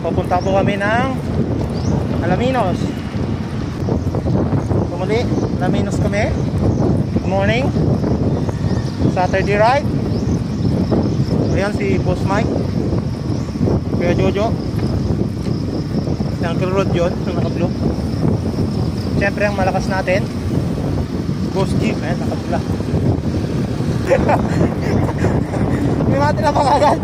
Pupunta po kami ng Alaminos. Muli, Alaminos kami. Good morning. Saturday ride. Ayan si Boss Mike, Kuya Jojo, si Uncle Rod yun, yung naka-blue. Siyempre ang malakas natin, Boss Jim, naka-blue. Bimati na pa agad.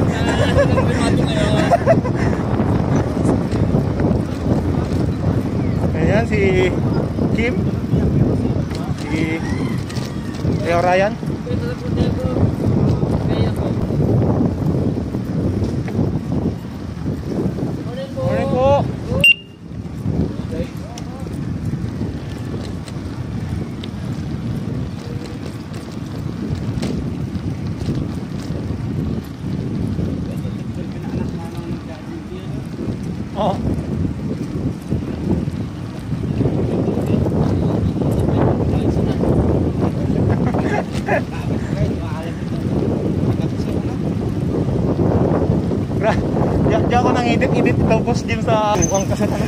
Ayan si Kim, si Leo Ryan. Morning po. Oh. Diyan ako nang edit ito, Boss Jim, sa uwang kasalanan.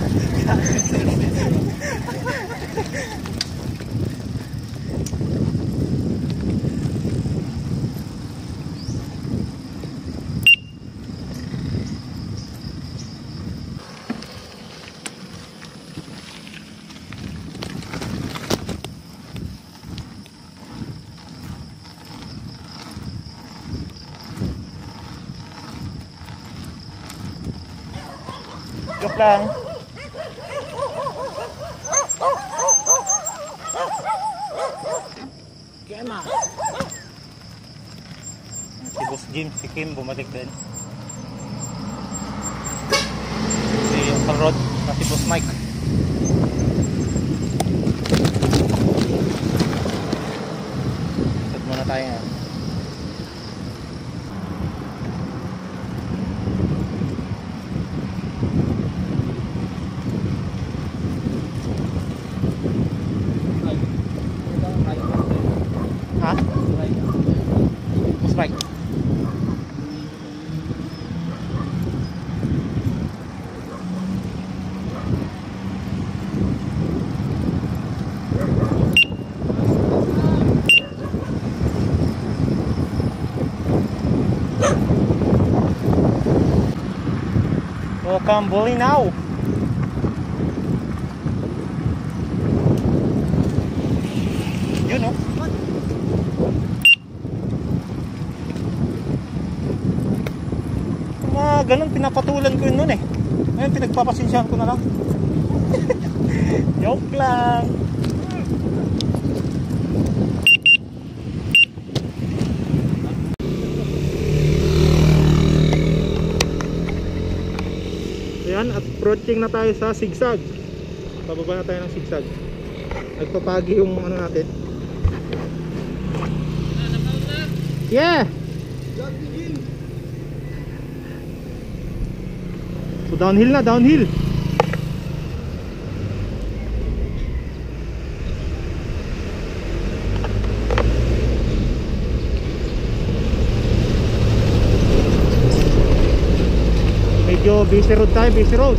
Joke lang. Kema. Si Boss Jim, si Kim bumalik din. Si Uncle Rod, si Boss Mike. Set muna tayo nga. Welcome, bully now. Yun know? Mga ganun pinapatulan ko yun nun eh. Ngayon pinagpapasensyahan ko na lang. Joke lang. Ayan, approaching na tayo sa Sigsag. Bababa na tayo ng Sigsag. Nagpapagi yung ano natin. Yeah! So downhill na, downhill. Medyo busy road tayo, busy road.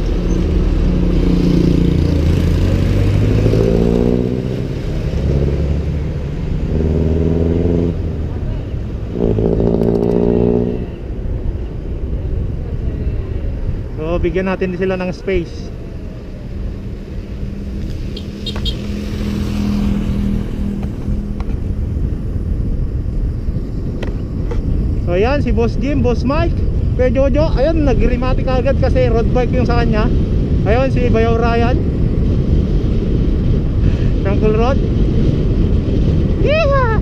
So bigyan natin din sila ng space. So ayan si Boss Jim, Boss Mike, Kuya Jojo, ayun nag-rematic agad kasi road bike yung sa kanya. Ayun si Bayaw Ryan, Uncle Rod. Yeehaw!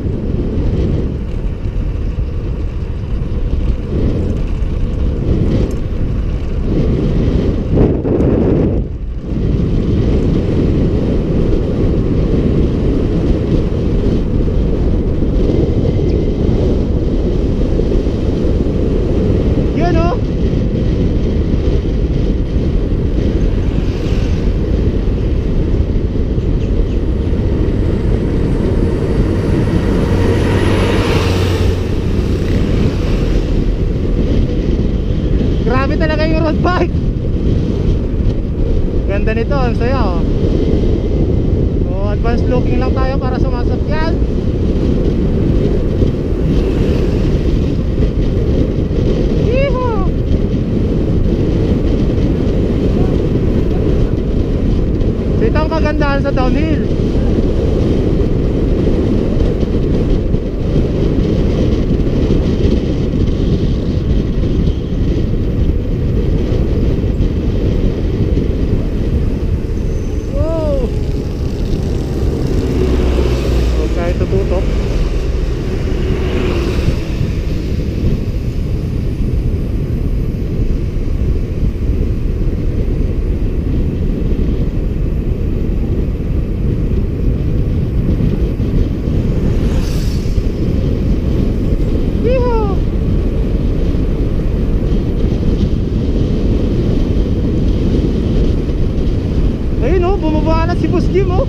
Ganda nito, ang saya oh. So advanced looking lang tayo para sa masakyan. Yeehaw! So ito ang kagandahan sa downhill. Tututok. Yeehaw! Ayun oh, bumaba na si Boss Jim oh.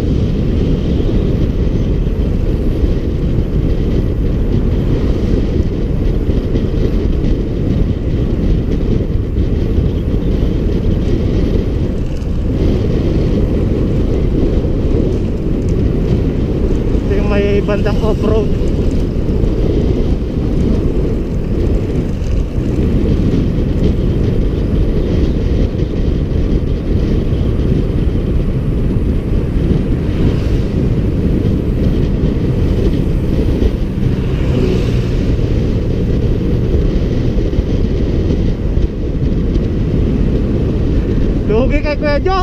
May bandang off-road. Lugi kay Kuya Jo.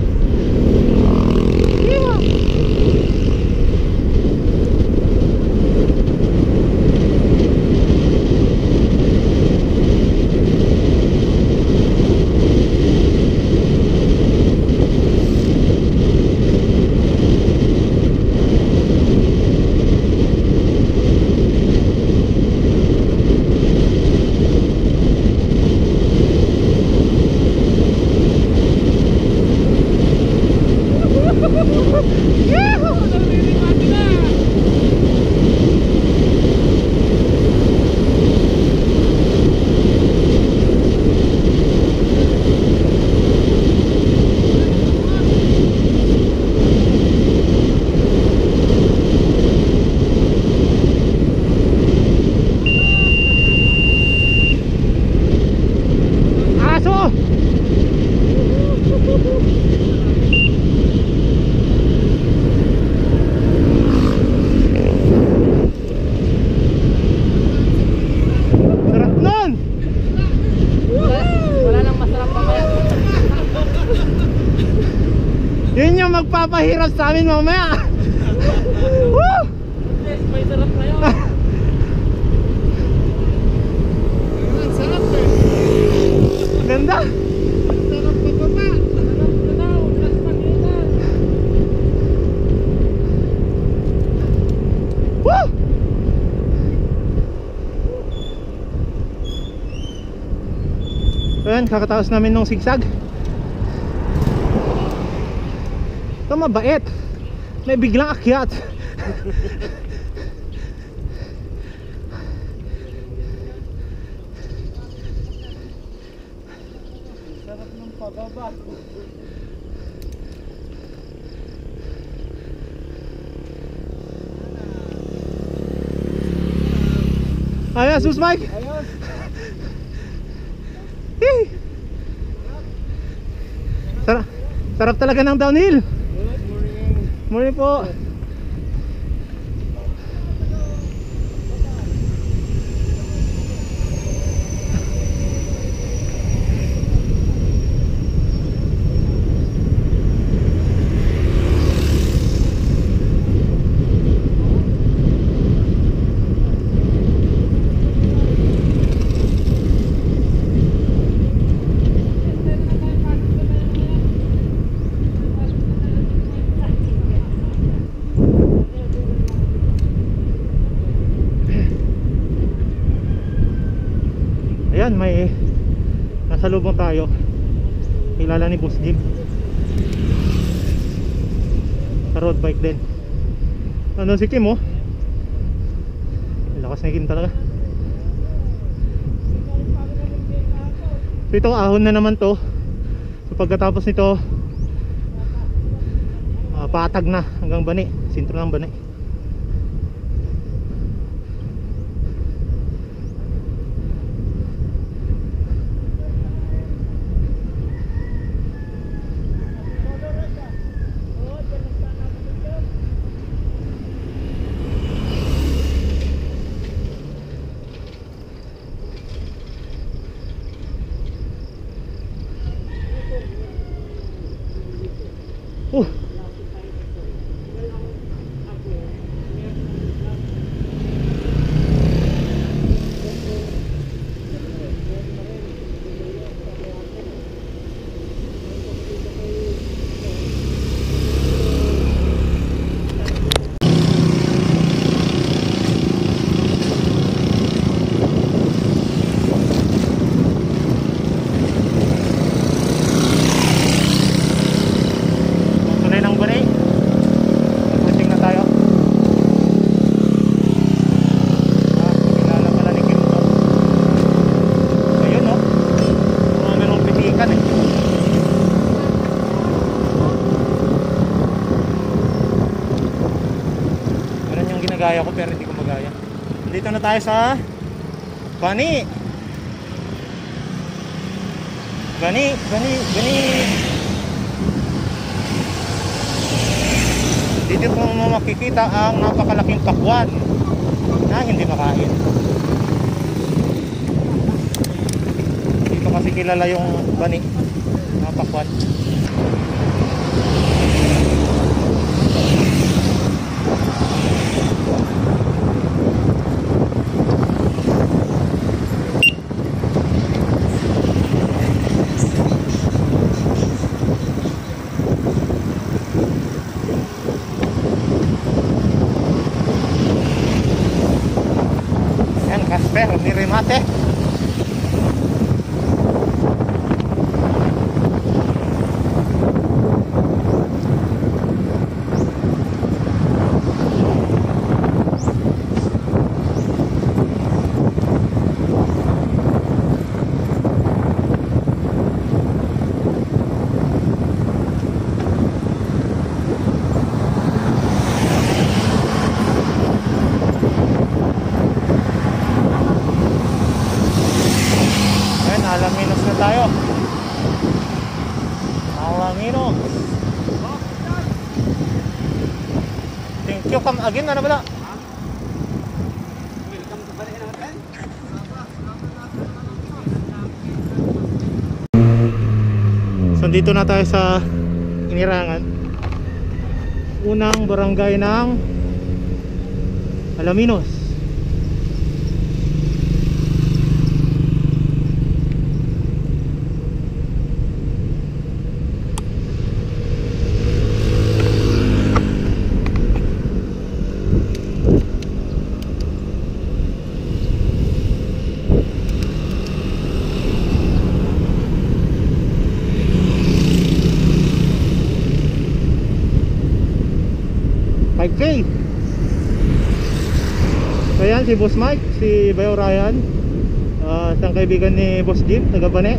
Yun yung magpapahirap sa amin mamaya. Woo! Yes, may sarap na yun. Ang sarap eh. Ganda. Ang sarap pababa. Sarap na daw. Mas pangilan. Woo! Ayan, kakataos namin ng sigsag. Ito mabait. May biglang akyat. Sarap ng pababa. Ayos, Sus Mike. Ayos. Sarap talaga ng downhill. Good morning. Morning po. Ayan, may nasa lubong tayo. Kilala ni Boss Jim. Sa road bike din. Nandun si Kim oh. Lakas na Kim talaga. So ito, ahon na naman to. So pagkatapos nito, patag na hanggang Bani, sentro ng Bani. Ginagaya ko pero hindi ko magaya. Dito na tayo sa Bani. Bani. Dito po makikita ang napakalaking pakwan na hindi makain. Dito kasi kilala yung Bani na pakwan. Casper, ni remate. Alaminos na tayo. Alaminos. Thank you, come again. Ano ba? So dito na tayo sa Inirangan, unang barangay ng Alaminos. Okay. So yan si Boss Mike, si Bayo Ryan, isang kaibigan ni Boss Jim, taga Bani.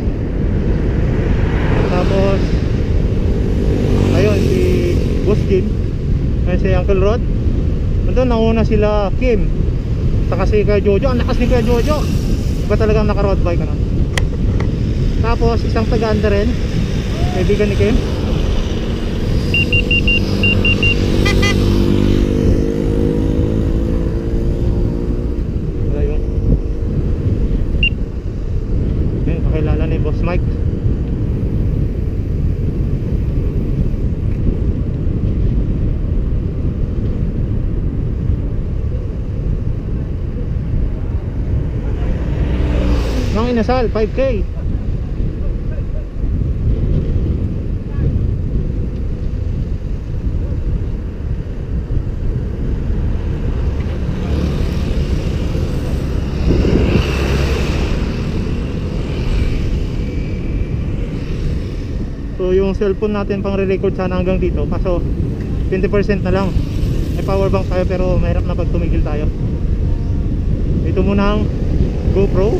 Tapos ayun si Boss Jim, ayun si Uncle Rod. Nandun nauna sila Kim, saka si Kuya Jojo. Ang lakas ni Kuya Jojo, iba talagang naka-road bike ano. Tapos isang taga-anda rin, kaibigan ni Kim. Kakilala ni Boss Mike. Mang Inasal 5K. So yung cellphone natin pang re-record sana hanggang dito, kaso 20% na lang. May power bank tayo pero mahirap na pag tumigil tayo. Ito muna ang GoPro.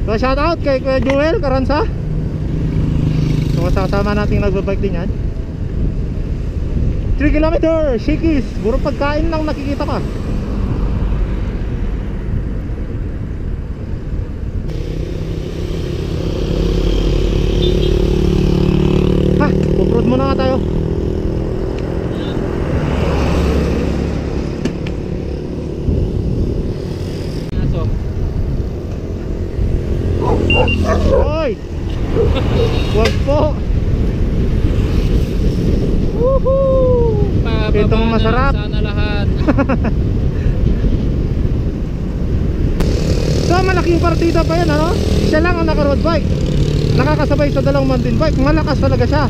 So shout out kay Kuya Joel Caranza. So kasama nating nagbabike din yan. 3 kilometer, Shakey's. Puro pagkain lang nakikita ka. Ha, off-road muna nga tayo. Hoy! Wag po! Woohoo! Ito ang masarap. Sana lahat. So malaking partida pa yan, ano? Siya lang ang naka-road bike. Nakakasabay sa dalawang mountain bike. Malakas talaga siya.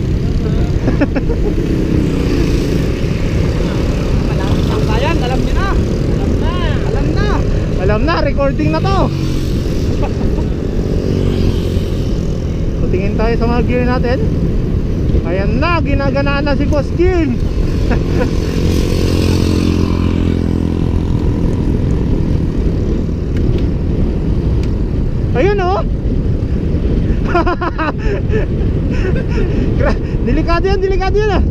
Malakas ang bayan, alam niyo na. Alam na. Alam na. Alam na, recording na to. So tingin tayo sa mga gear natin. Ayan na, ginaganaan na si Boss Jim. Ayun oh. Delikado yan ah.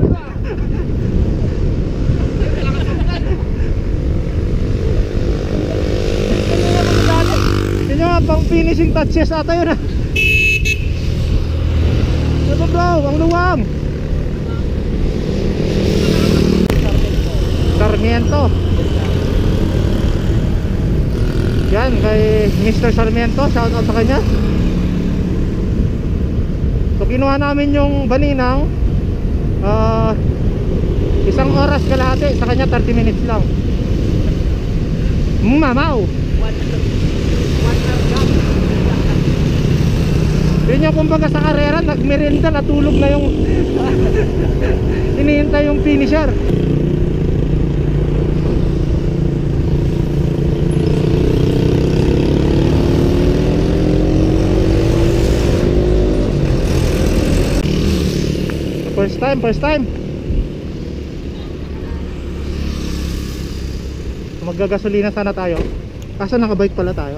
Yun yung pang finishing touches ata yun ah. Ito bro, ang luwang Sarmiento. Yan, kay Mr. Sarmiento, shout out sa kanya. So kinuha namin yung baninang 1 oras kalahati, sa kanya 30 minutes lang. Mamaw. Yun yung kumbaga sa karera, nagmerienda, natulog na yung hinihintay yung finisher. First time. Maggagasolina sana tayo. Kaso nakabike pala tayo.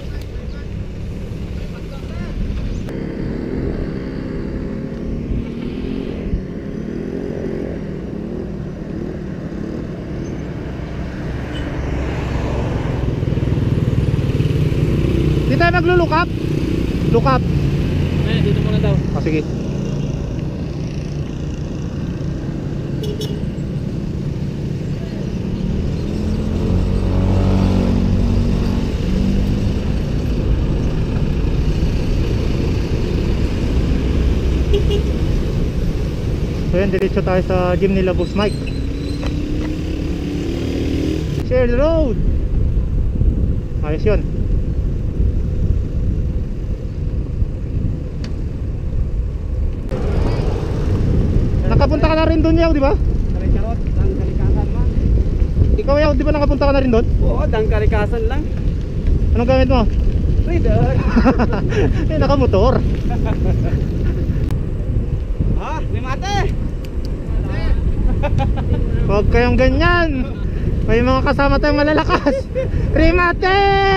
Hindi tayo maglo-look up. Look up. Dito muna daw. Sige. So yan, diretso tayo sa gym nila Boss Mike. Share the road. Ayos yun. Nakapunta ka na rin doon yaw, di ba? Karikot, dang karikasan man. Ikaw yaw, di ba nakapunta ka na rin doon? Oo, dang karikasan lang. Anong gamit mo? Rider. Eh, nakamotor. Ha? Limate. Huwag kayong ganyan. May mga kasama tayong malalakas. Remate!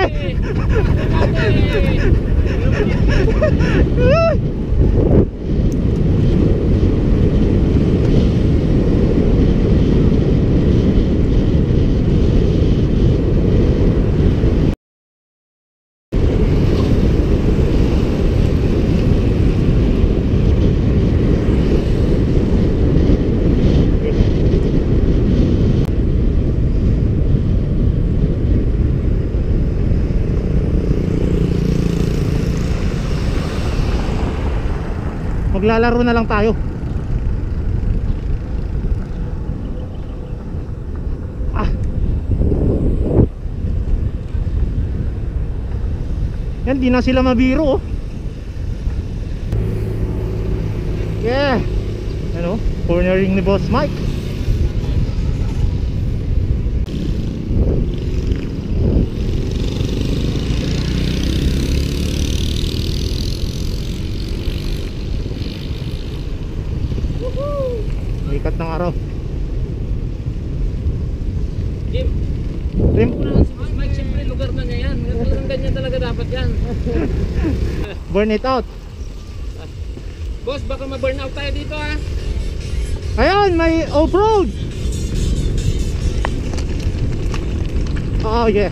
Maglalaro na lang tayo. Yan, di na sila mabiro. Yeah. Ano? Cornering ni Boss Mike. Ikat ng araw. Jim, Rim? si Boss Mike, siyempre lugar na niya yan. Ganyan talaga dapat dyan. Burn it out. Boss, baka ma-burn out tayo dito ha. Ayun, may off-road. Oh yeah.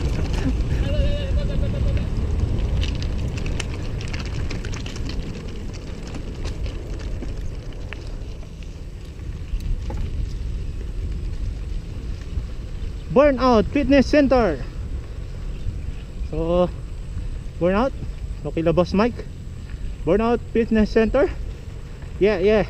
Burnout Fitness Center. So, Burnout, Lokila Boss Mike. Burnout Fitness Center. Yeah, yeah.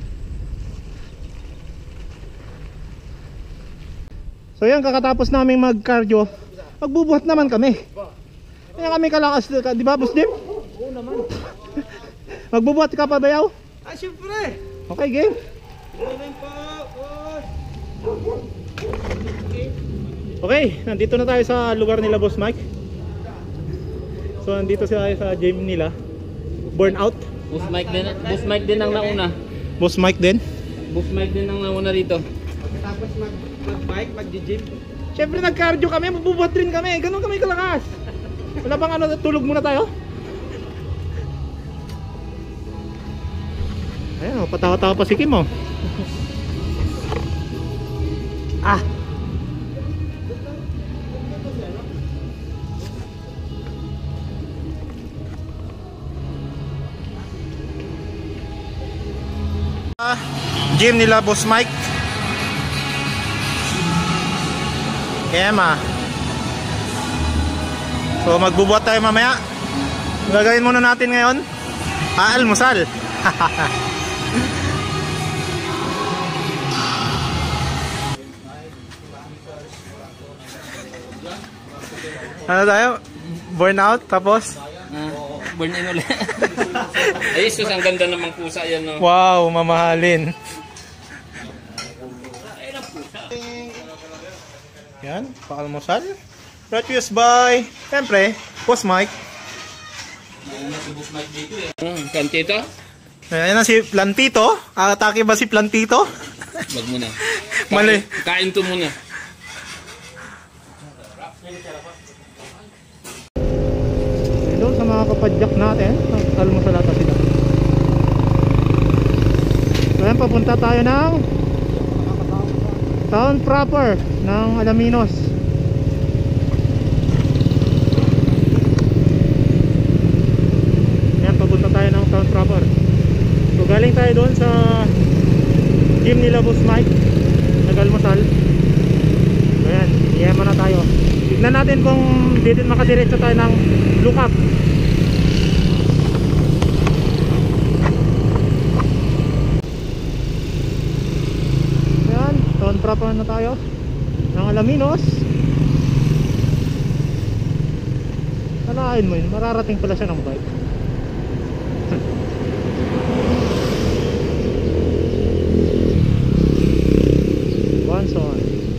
So yan, kakatapos naming mag-cardio, magbubuhat naman kami. Kaya kami kalakas, di ba, Boss Jim? Oo naman. Magbubuhat ka pa, Bayaw? Ah, syempre. Okay, game. Morning po, boss. Okay, nandito na tayo sa lugar nila, Boss Mike. So nandito sila sa gym nila. Burnout. Boss Mike din ang nauna. Boss Mike din. Boss Mike din ang nauna rito. Tapos mag-bike, mag-gym. Siyempre nag-cardio kami, magbubuhat rin kami. Ganun kami kalakas. Wala bang ano, tulog muna tayo? Ayan, patawa-tawa pa si Kim, oh. Ah. Gym nila Boss Mike. Kema. So magbubuhat tayo mamaya. Ang gagawin muna natin ngayon, almusal. Ano tayo? Burnout tapos? Burn in ulit. Ay, sus, ang ganda namang pusa yan, no? Wow, mamahalin. Yan, paalmusal. Brought to you by, siyempre, Boss Mike. Plantito? Ayan na si Plantito. Atake ba si Plantito? Wag mo na. Mali. Kain to muna. Hello sa mga kapadyak natin. Almusal ata sila. So ayan, papunta tayo ng town proper ng Alaminos. Ayan, papunta tayo ng town proper. So galing tayo doon sa gym nila Boss Mike. Nag-almusal. So ayan, iyema na tayo. Tignan natin kung dito makadiretso tayo ng lookup. Ayan, town proper na tayo ng Alaminos. Kalain mo yun, mararating pala siya ng bike. Once on.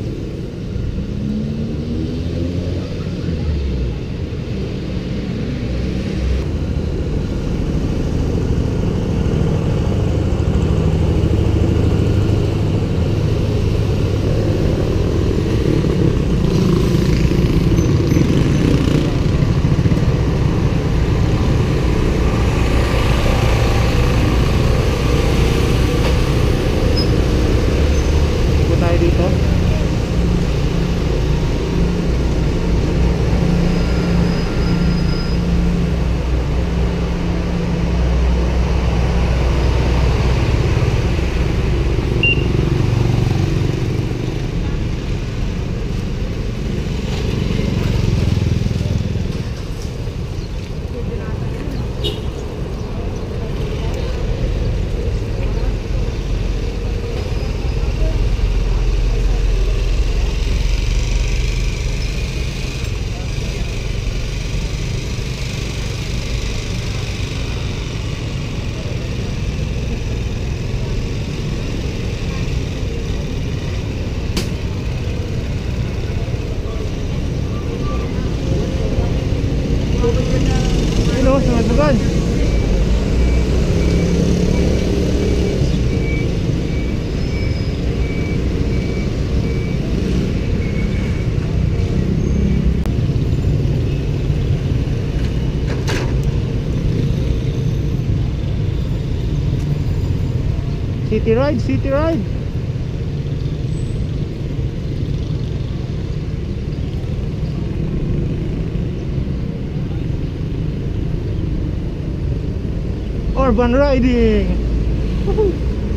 Tayo dito. Hello, sa magbugan. City ride, city ride. Urban riding. Woohoo.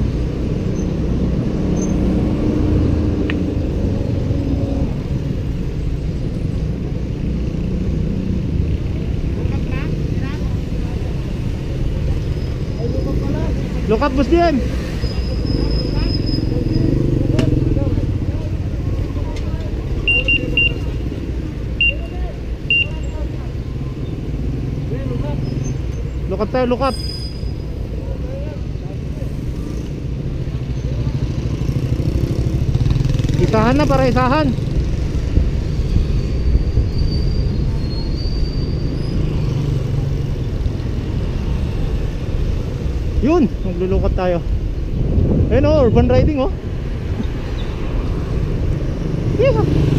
Look up, Boss Jim. Look up tayo, look up. Isahan na para isahan. Yun, maglulukat tayo. Ayun oh, urban riding oh. Yeah.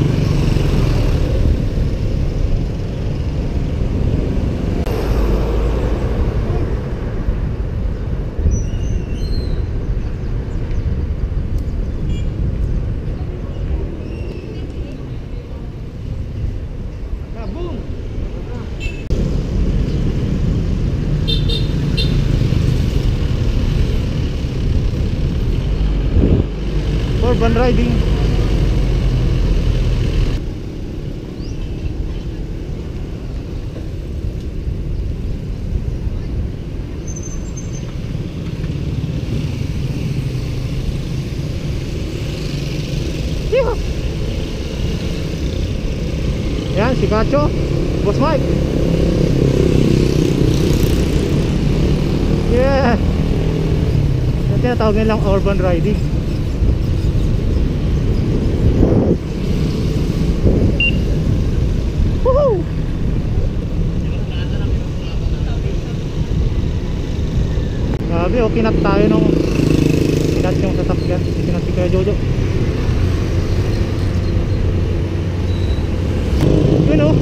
Boom. Urban riding. Yeah. Yan si Kacho, Boss Mike. Yeah. Yung tinatawag nilang urban riding. Woohoo! Grabe, oh, kinat tayo nung kinat yung sasakyan. Kinat si Kuya Jojo. Yun oh.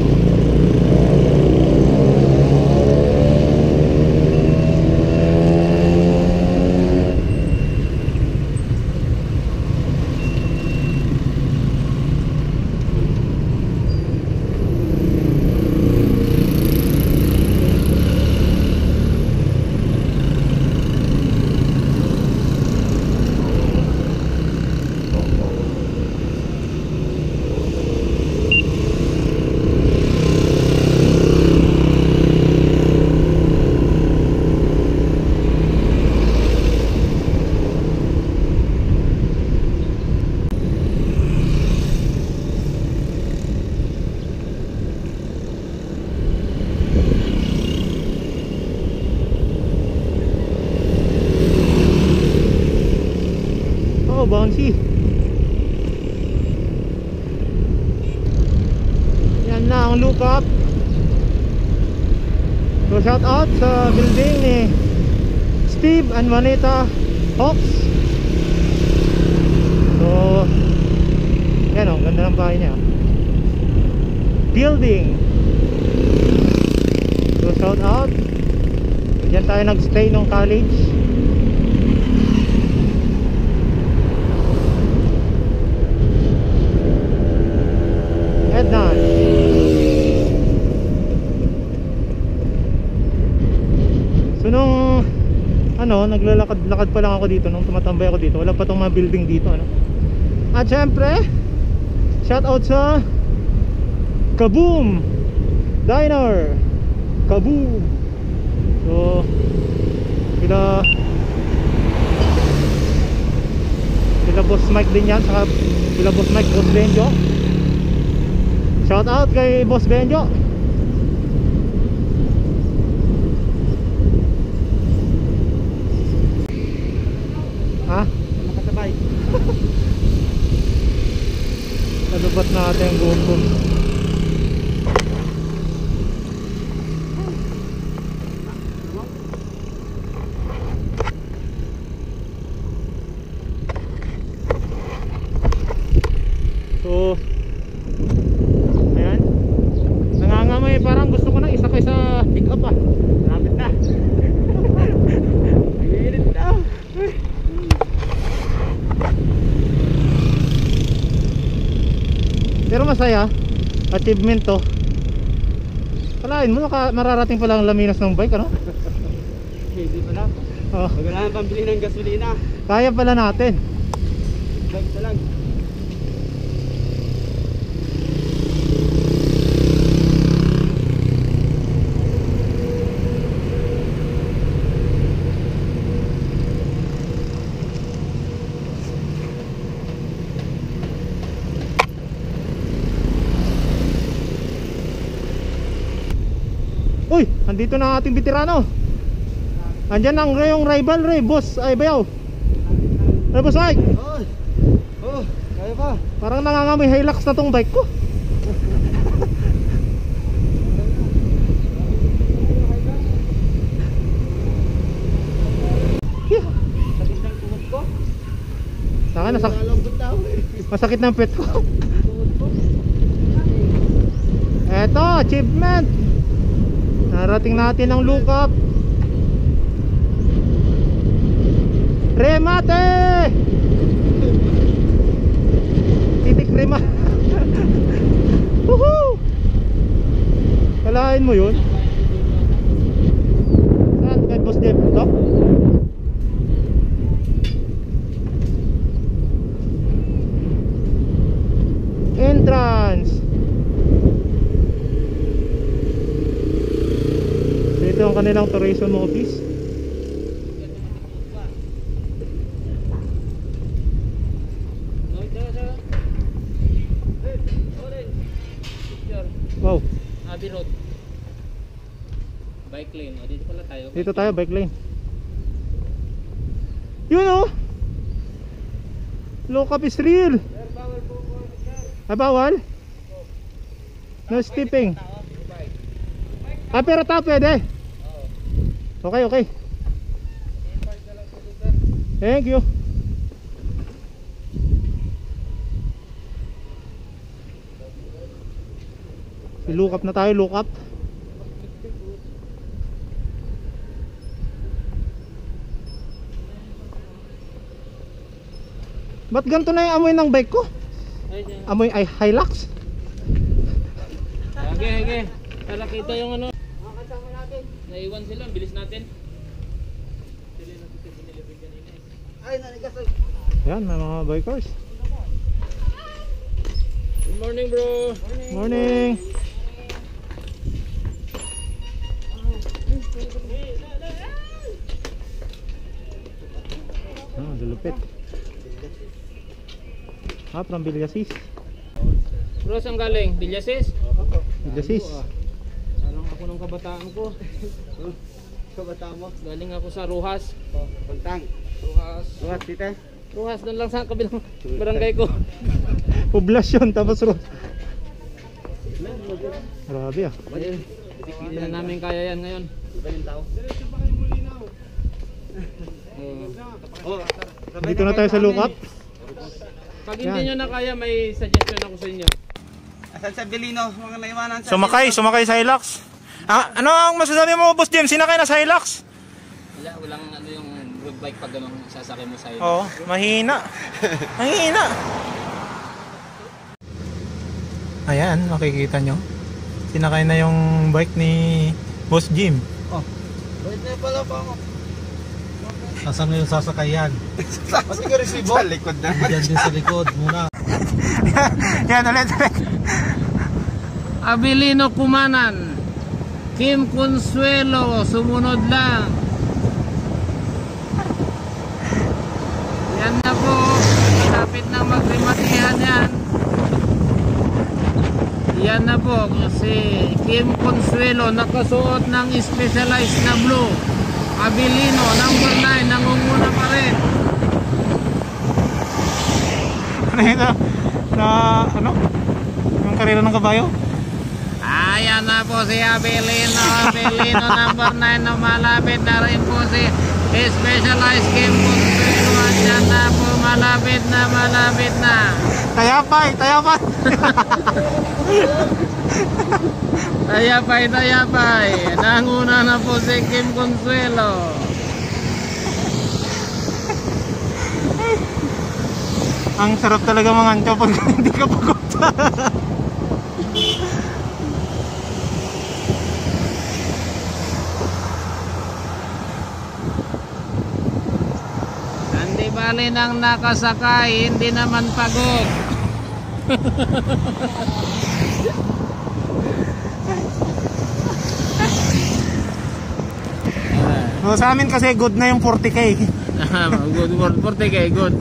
Bouncy. Yan na ang look up. So shout out sa building ni Steve and Manita Hawks. So yan o, ganda ng bahay niya. Building. So shout out. Diyan tayo nagstay nung college. Ednan. So nung naglalakad-lakad pa lang ako dito, nung tumatambay ako dito, wala pa tong mga building dito, ano. At syempre, shout out sa Kaboom Diner. Kaboom. So sila Boss Mike din yan, saka sila Boss Mike, Boss Benjo. Shout out kay Boss Benjo. Ha? Nakasabay. Nalubat natin yung bumbum. So ayan, nangangamoy, parang gusto ko na isakay sa pick up ah. Lapit na. Init na. masaya. Achievement to. Kalain mo, mararating pa lang ang laminas ng bike, ano? Hindi pa lang. Oh, Magandang pambili ng gasolina. kaya pala natin. Bike na lang. Uy, andito na ang ating veterano. Andyan ang yung rivalry, boss ay bayaw. Ay, boss ay. Oh, kaya pa. Parang nangangamoy Hilux na tong bike ko. Yeah. Sakit ng tuhod ko. Sa akin, Nalambot na ako eh. masakit ng pet ko. Tuhod ko. Eto, achievement. Narating natin ang lookup. Remate! Titik rema. Woohoo! Kalahin mo yun? Saan? Kay Boss Jeff to? Entrance. So ito ang kanilang tourism office. Wow, Abbey Road. Bike lane. O, dito pala tayo. dito tayo, bike lane. Yun oh! Lookup is real. Ah, bawal? No stepping. Ah, pero ta pwede. Okay, okay. Thank you. Look up na tayo, look up. Ba't ganito na yung amoy ng bike ko? Amoy ay Hilux? Hage. Para kita yung ano. Mga kasama natin. Naiwan sila. Bilis natin. Ay, nanigas. Yan, may mga bikers. Good morning, bro. Morning. Ah, lulupit. Ah, from Villasis. Bro, saan galing? Villasis? Villasis. Alam ako ng kabataan ko. Kabataan mo. Galing ako sa Rojas. Pagtang. Rojas. Buhat, tita. Rojas doon lang sa kabilang barangay ko. Poblasyon, tapos road. Grabe ah. Hindi na namin kaya yan ngayon. Iba yung tao. Oh, Dito na tayo sa lookup. Pag hindi nyo na kaya, may suggestion ako sa inyo. Asan sa Belino? Mga naiwanan sa Sumakay sa Hilux. Ah, ano ang masasabi mo, Boss Jim? Sinakay na sa Hilux? Walang ano yung road bike pag ganun sasakay mo sa iyo. Oo, mahina. Mahina. Ayan, makikita nyo. Sinakay na yung bike ni Boss Jim. Wait na pala pa ako. Nasaan na yung sasakayan? Kasi ka resibo? Sa likod na. Diyan din sa likod muna. Yan, ulit. Abilino Kumanan, Kim Consuelo, sumunod lang. Yan na po, malapit na magrimatihan yan. Yan na po, si Kim Consuelo nakasuot ng specialized na blue. Abilino, number 9, nangunguna pa rin. Ano ito? Na, ano? Yung karera ng kabayo? Ayan na po si Abilino. Abilino number 9 na malapit na rin po si Specialized Kim Consuelo. Ayan na po, malapit na. Tayapay! Tayapay. Nanguna na po si Kim Consuelo. Ang sarap talaga mangancho pag hindi ka pagod. Hindi bali nang nakasakay, hindi naman pagod. So, sa amin kasi good na yung 40k. Good, 40k, good.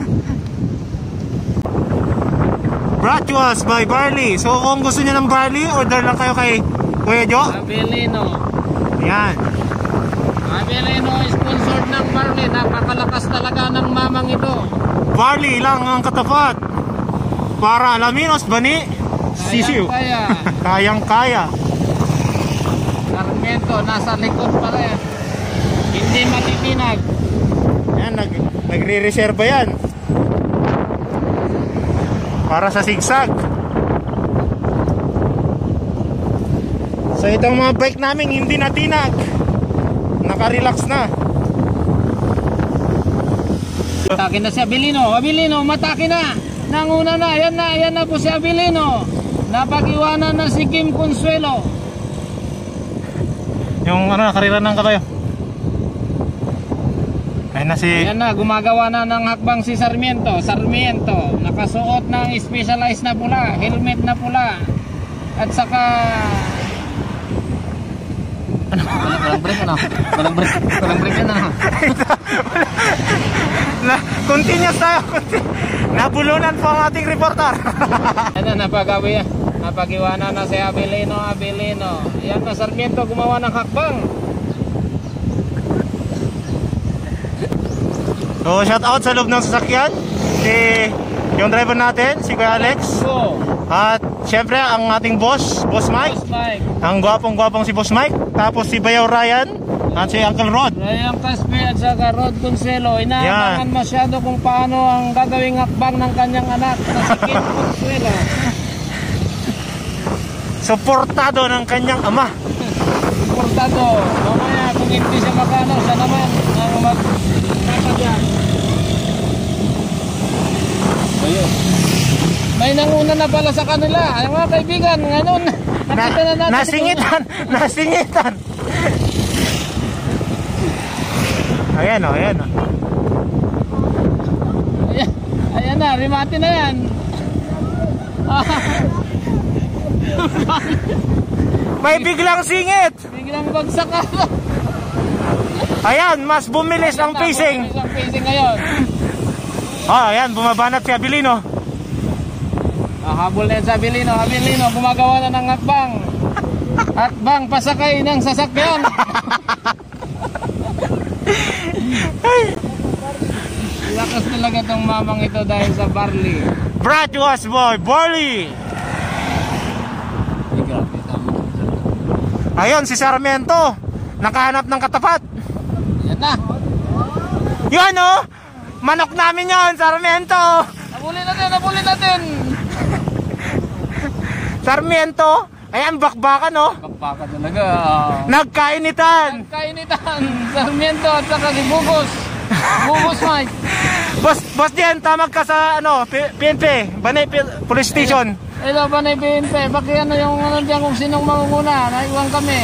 Brought to us by Barley. So kung gusto niyo ng barley, order lang kayo kay Kuya Jo. Abilino. Yan. Abilino sponsored ng Barley. Napakalakas talaga ng mamang ito. Barley lang ang katapat. Para Alaminos, Bani, Sisiu. Kaya. Kayang kaya. Sarmiento, nasa likod pa rin. Hindi matitinag. Yan, nagre-reserva yan. Para sa sigsag. So itong mga bike namin hindi natinag. Naka-relax na. Matake na si Abilino. Abilino, matake na. Nanguna na. Ayan na po si Abilino. Napag-iwanan na si Kim Consuelo. Yung karera ng kabayo. Ayun na si... Ayan na, gumagawa na ng hakbang si Sarmiento. Sarmiento, nakasuot ng specialized na pula, helmet na pula. At saka... Walang break ano? Walang break yan ano? Continuous tayo. Nabulunan po ang ating reporter. Ayan na, napag-iwanan na si Abilino. Ayan na, Sarmiento gumawa ng hakbang. So shout out sa loob ng sasakyan yung driver natin, si Kuya Alex. At syempre ang ating boss Mike. Ang gwapong si Boss Mike. Tapos si Bayaw Ryan at si Uncle Rod. Ryan Caspe at saka Rod Consuelo. Inaabangan masyado kung paano ang gagawing hakbang ng kanyang anak na si Kim Consuelo. Suportado ng kanyang ama. Suportado. Mamaya kung hindi siya makano, siya naman ang magpapadyan. Ayun. May nanguna na pala sa kanila. Ay mga kaibigan, ngayon nakita na natin. Nasingitan. Ayan o. Ayan na, rimati na yan. May biglang singit. Biglang bagsak ka. Ayan, mas bumilis ang pacing. Bumilis ang pacing ngayon. Ayan, bumabanat si Abilino. Habol na sa Abilino. Abilino, gumagawa na ng hakbang. Hakbang, pasakay ng sasakyan. Lakas talaga tong mamang ito dahil sa Barley. Brought to us by Barley. Ayun, si Sarmiento. Nakahanap ng katapat. Yan na. Yun o. Manok namin yon, Sarmiento. Nabuli natin. Sarmiento. Ayan, bakbakan o. Bakbaka talaga. Nagkainitan. Sarmiento at saka si Bugos. Bugos Mike. Boss Jen, tamag ka sa PNP, Banay Police Station. Hello, Banay PNP. Baki ano yung dyan kung sinong mangunguna. Naiwan kami.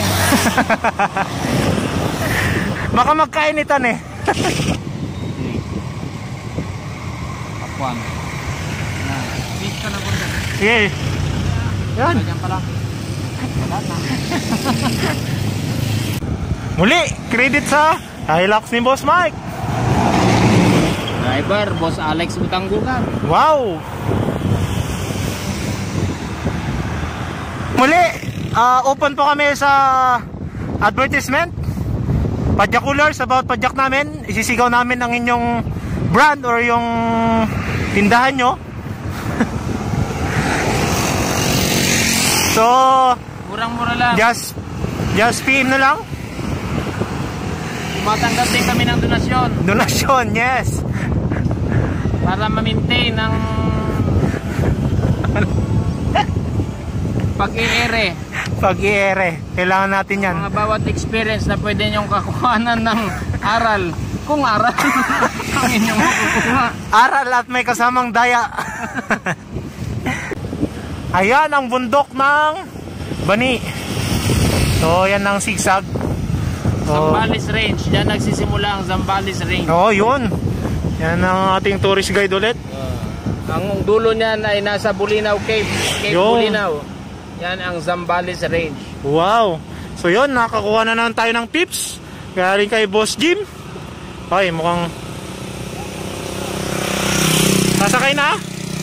Baka magkainitan eh. Pakwan. Peace ka na po dyan. Sige. Yan. Dyan pala. Wala na. Muli, credit sa Hilux ni Boss Mike. Driver, Boss Alex Utanggukan. Wow. Muli, open po kami sa advertisement. Padjak coolers, about padjak namin. Isisigaw namin ang inyong brand or yung tindahan nyo. So, Murang-mura lang. just PM na lang. Tumatanggap din kami ng donasyon Donasyon, yes. para ma-maintain ang pag-iere. Pag-iere, kailangan natin yan. Mga bawat experience na pwede nyong kakuhanan ng aral. Kung aral ang inyong makukuha. Aral at may kasamang daya. Ayan ang bundok ng Bani. So yan ang sigsag. Zambales Range. Diyan nagsisimula ang Zambales Range. Oo, yun. Yan ang ating tourist guide ulit. Ang dulo niyan ay nasa Bulinaw Cave. Cave Yo. Bulinaw. Yan ang Zambales Range. Wow. So yun, nakakuha na naman tayo ng tips. Galing kay Boss Jim. Okay, mukhang sasakay na.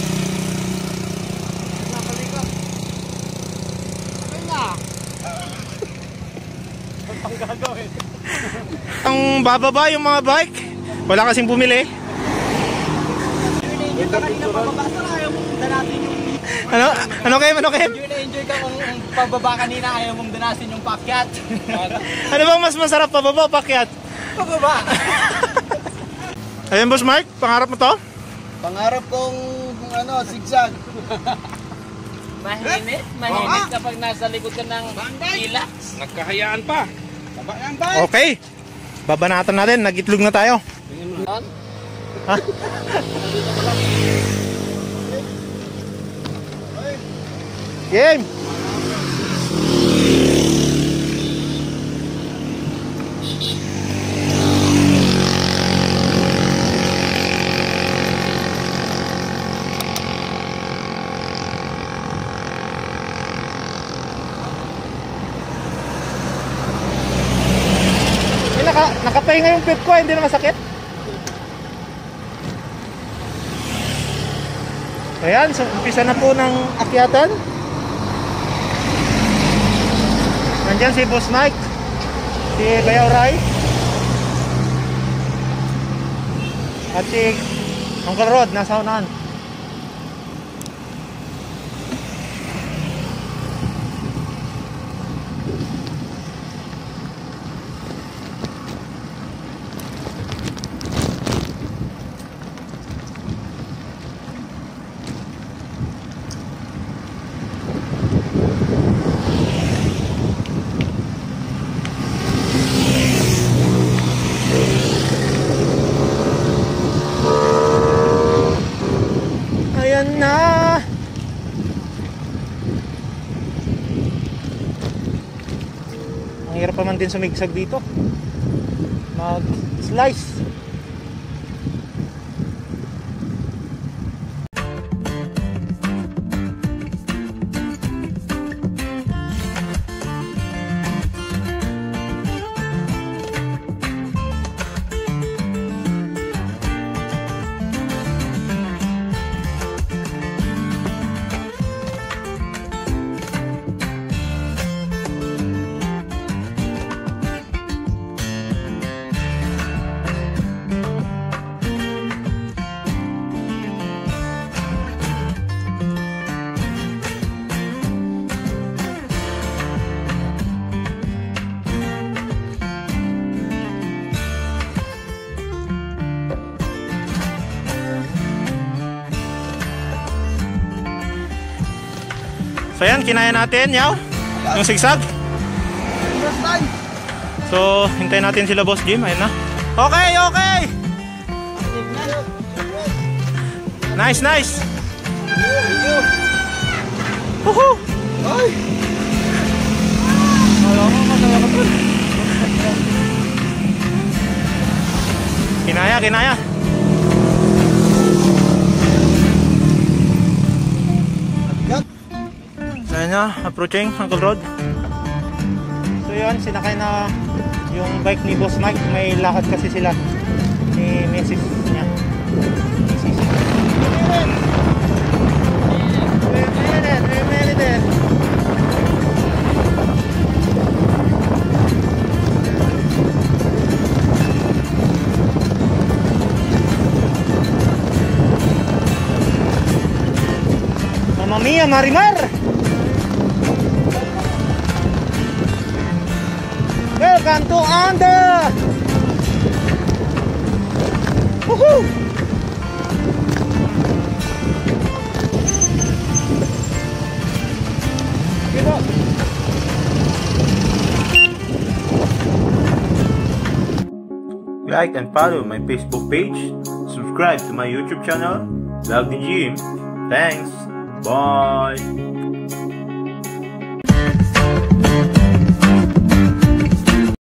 Ang bababa yung mga bike. Wala kasing bumili. Ano kayo? Na-enjoy ka kung pababa kanina, ayaw mong danasin yung pakyat. Ano bang mas masarap, pababa o pakyat? Pababa. Ayun, Boss Mark, pangarap mo to? Pangarap kong zigzag. Mahinit kapag nasa likod ka ng pila. Nagkahayaan pa. Okay. Babanatan natin, nag-itlog na tayo. Ha? Game. Nakapahinga yung pip ko, hindi na masakit. Ayan, so umpisa na po ng akyatan. Nandyan si Boss Mike, si Bayaw Rai, at si Uncle Rod, nasa unahan. Ayan na. Ang hirap pa man din sumigsag dito. Mag-slice. So yan, kinaya natin, yaw, yung sigsag. So, hintayin natin sila Boss Jim, ayun na. Okay, okay! Nice, nice! Woohoo! Kinaya, kinaya. Ayan na, approaching Uncle Rod. So yun, sinakay na yung bike ni Boss Mike. May lakad kasi sila ni Mrs. niya. Mamma mia, Marimar! Welcome to Under! Woohoo! Like and follow my Facebook page. Subscribe to my YouTube channel, Vlog ni Jim. Thanks. Bye.